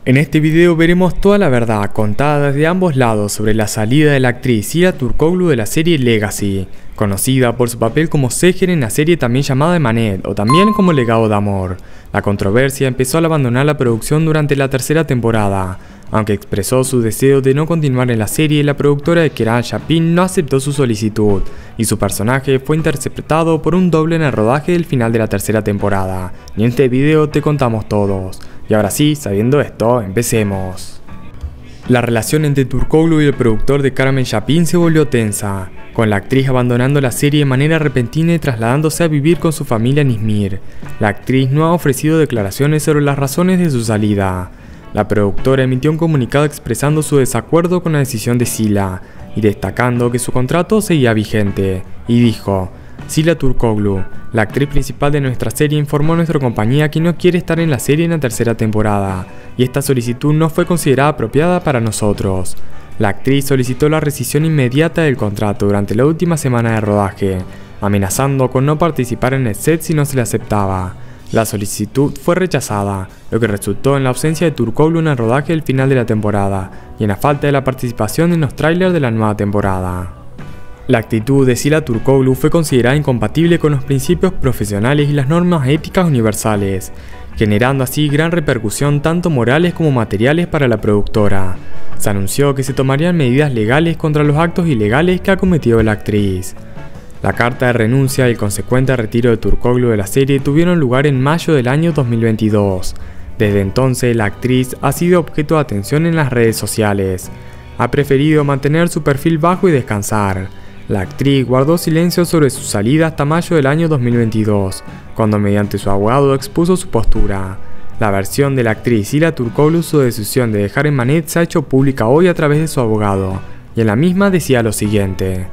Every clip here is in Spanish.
En este video veremos toda la verdad contada desde ambos lados sobre la salida de la actriz Sila Turkoglu de la serie Legacy, conocida por su papel como Seher en la serie también llamada Emanet o también como Legado de Amor. La controversia empezó al abandonar la producción durante la tercera temporada. Aunque expresó su deseo de no continuar en la serie, la productora de Keran Shapin no aceptó su solicitud y su personaje fue interpretado por un doble en el rodaje del final de la tercera temporada. Y en este video te contamos todos. Y ahora sí, sabiendo esto, empecemos. La relación entre Turkoglu y el productor de Keran Shapin se volvió tensa, con la actriz abandonando la serie de manera repentina y trasladándose a vivir con su familia en Izmir. La actriz no ha ofrecido declaraciones sobre las razones de su salida. La productora emitió un comunicado expresando su desacuerdo con la decisión de Sila y destacando que su contrato seguía vigente, y dijo: Sila Turkoglu, la actriz principal de nuestra serie, informó a nuestra compañía que no quiere estar en la serie en la tercera temporada, y esta solicitud no fue considerada apropiada para nosotros. La actriz solicitó la rescisión inmediata del contrato durante la última semana de rodaje, amenazando con no participar en el set si no se le aceptaba. La solicitud fue rechazada, lo que resultó en la ausencia de Turkoglu en el rodaje del final de la temporada y en la falta de la participación en los trailers de la nueva temporada. La actitud de Sila Turkoglu fue considerada incompatible con los principios profesionales y las normas éticas universales, generando así gran repercusión tanto morales como materiales para la productora. Se anunció que se tomarían medidas legales contra los actos ilegales que ha cometido la actriz. La carta de renuncia y el consecuente retiro de Turkoglu de la serie tuvieron lugar en mayo del año 2022. Desde entonces, la actriz ha sido objeto de atención en las redes sociales. Ha preferido mantener su perfil bajo y descansar. La actriz guardó silencio sobre su salida hasta mayo del año 2022, cuando mediante su abogado expuso su postura. La versión de la actriz Sila Turkoglu sobre su decisión de dejar Emanet se ha hecho pública hoy a través de su abogado, y en la misma decía lo siguiente: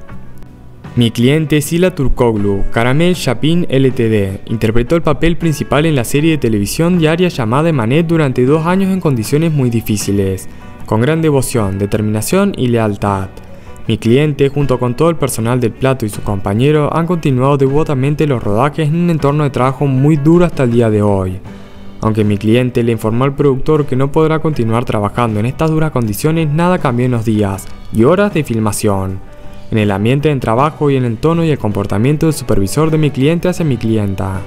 Mi cliente Sila Turkoglu, Keran Shapin Ltd, interpretó el papel principal en la serie de televisión diaria llamada Emanet durante 2 años en condiciones muy difíciles, con gran devoción, determinación y lealtad. Mi cliente, junto con todo el personal del plato y sus compañeros, han continuado devotamente los rodajes en un entorno de trabajo muy duro hasta el día de hoy. Aunque mi cliente le informó al productor que no podrá continuar trabajando en estas duras condiciones, nada cambió en los días y horas de filmación, en el ambiente de trabajo y en el tono y el comportamiento del supervisor de mi cliente hacia mi clienta.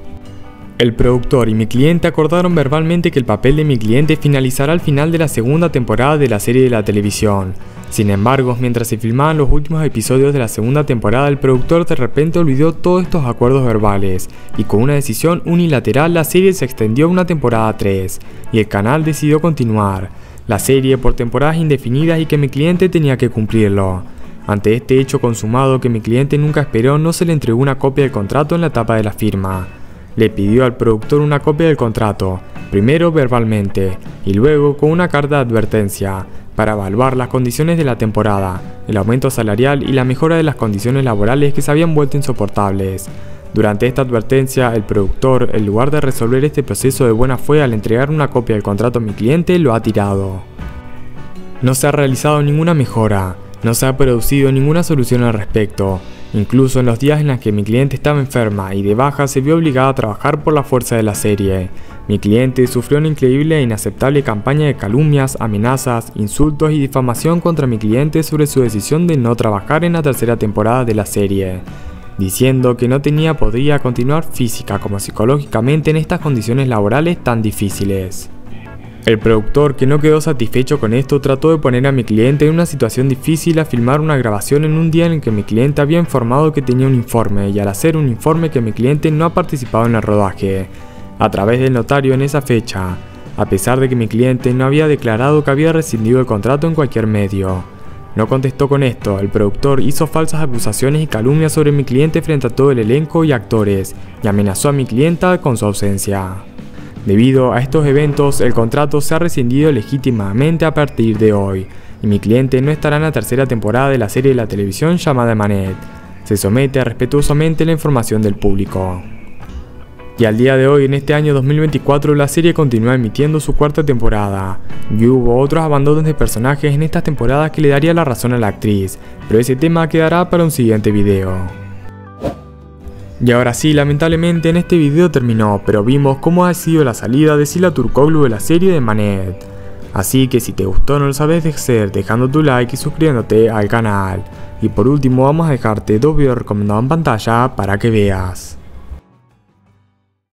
El productor y mi cliente acordaron verbalmente que el papel de mi cliente finalizará al final de la segunda temporada de la serie de la televisión. Sin embargo, mientras se filmaban los últimos episodios de la segunda temporada, el productor de repente olvidó todos estos acuerdos verbales, y con una decisión unilateral la serie se extendió a una temporada 3, y el canal decidió continuar la serie por temporadas indefinidas y que mi cliente tenía que cumplirlo. Ante este hecho consumado que mi cliente nunca esperó, no se le entregó una copia del contrato en la etapa de la firma. Le pidió al productor una copia del contrato, primero verbalmente y luego con una carta de advertencia, para evaluar las condiciones de la temporada, el aumento salarial y la mejora de las condiciones laborales que se habían vuelto insoportables. Durante esta advertencia, el productor, en lugar de resolver este proceso de buena fe al entregar una copia del contrato a mi cliente, lo ha tirado. No se ha realizado ninguna mejora. No se ha producido ninguna solución al respecto. Incluso en los días en los que mi cliente estaba enferma y de baja, se vio obligada a trabajar por la fuerza de la serie. Mi cliente sufrió una increíble e inaceptable campaña de calumnias, amenazas, insultos y difamación contra mi cliente sobre su decisión de no trabajar en la tercera temporada de la serie, diciendo que no podía continuar física como psicológicamente en estas condiciones laborales tan difíciles. El productor, que no quedó satisfecho con esto, trató de poner a mi cliente en una situación difícil al filmar una grabación en un día en el que mi cliente había informado que tenía un informe, y al hacer un informe que mi cliente no ha participado en el rodaje, a través del notario en esa fecha, a pesar de que mi cliente no había declarado que había rescindido el contrato en cualquier medio. No contestó con esto, el productor hizo falsas acusaciones y calumnias sobre mi cliente frente a todo el elenco y actores, y amenazó a mi clienta con su ausencia. Debido a estos eventos, el contrato se ha rescindido legítimamente a partir de hoy, y mi cliente no estará en la tercera temporada de la serie de la televisión llamada Emanet. Se somete respetuosamente a la información del público. Y al día de hoy, en este año 2024, la serie continúa emitiendo su cuarta temporada, y hubo otros abandonos de personajes en estas temporadas que le daría la razón a la actriz, pero ese tema quedará para un siguiente video. Y ahora sí, lamentablemente en este video terminó, pero vimos cómo ha sido la salida de Sila Turkoglu de la serie de Emanet. Así que si te gustó no lo sabes de hacer dejando tu like y suscribiéndote al canal. Y por último vamos a dejarte 2 videos recomendados en pantalla para que veas.